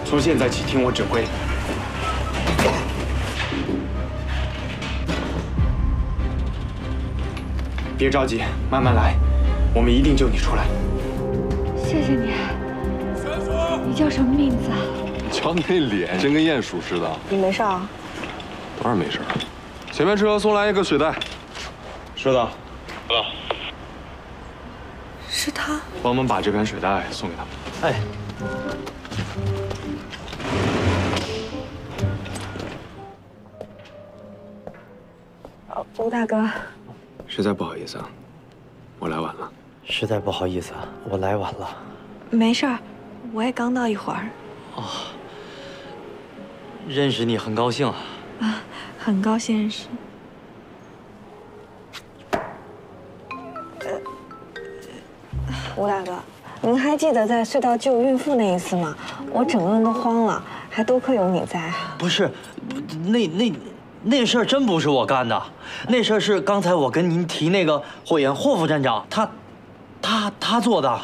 从现在起听我指挥。别着急，慢慢来，我们一定救你出来。 谢谢你。你叫什么名字啊？ 瞧你那脸，真跟鼹鼠似的。 你没事啊？ 当然没事。前面车送来一个水袋。 收到。 收到。 是他。 帮我们把这盆水袋送给他们。 哎。 吴大哥， 实在不好意思啊，我来晚了。 实在不好意思啊，我来晚了。 没事儿，我也刚到一会儿。 哦，认识你很高兴啊。 啊，很高兴认识。吴大哥，您还记得在隧道救孕妇那一次吗？我整个人都慌了，还多亏有你在。 不是，那事儿真不是我干的，那事儿是刚才我跟您提那个霍岩霍副站长，他做的。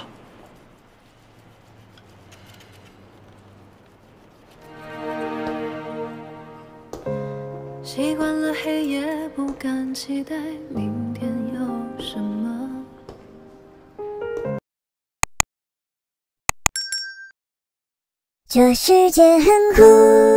习惯了黑夜，不敢期待明天有什么。 这世界很酷。